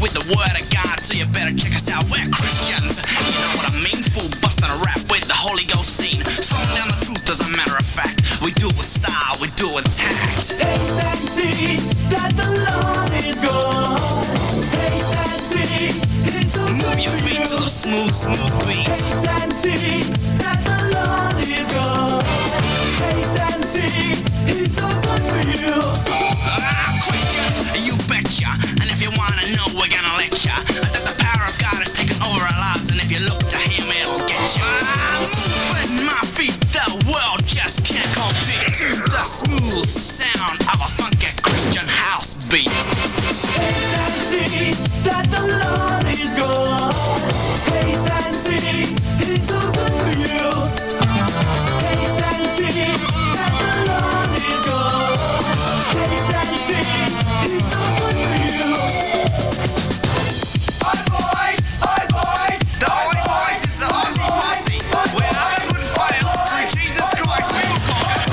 with the word of God, so you better check us out. We're Christians, you know what I mean? Full bustin' a rap with the Holy Ghost scene. Throwing down the truth as a matter of fact. We do it with style, we do it with tact. Taste and see that the Lord is good. Taste and see He's so good. Move your feet to the smooth, smooth beat. Taste and see that the Lord is good. Taste and see He's so good for you. Christians, you betcha. And if you wanna know, we're gonna let ya. That the power of God has taken over our lives, and if you look to Him, it'll get ya. Moving my feet, the world just can't compete to the smooth sound of a funky Christian house beat. Taste and see that the Lord is good. Taste and see He's so good for you. Taste and see that the Lord is good. Taste and see He's so good for you. Oi boys, oi boys. The Oi Boys is the Aussie posse. When others would fail, through Jesus Christ we will conquer.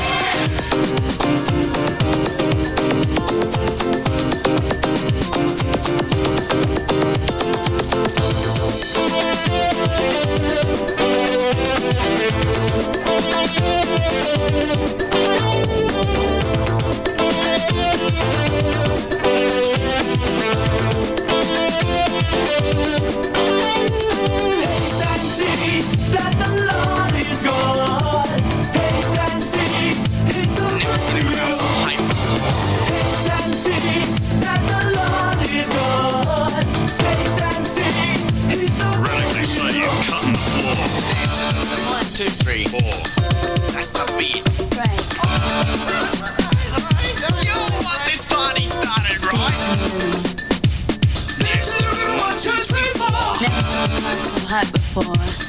Taste and see that the Lord is good. Taste and see He's so Never good seen a for crowd so you. hype. Taste and see that the Lord is good. Taste and see He's so good Radically for say you. you're cutting the floor. 1, 2, 3, 4. That's the beat. You want this party started, right? Next to the room, 1, 2, 3, 4. Never seen a man so hot before.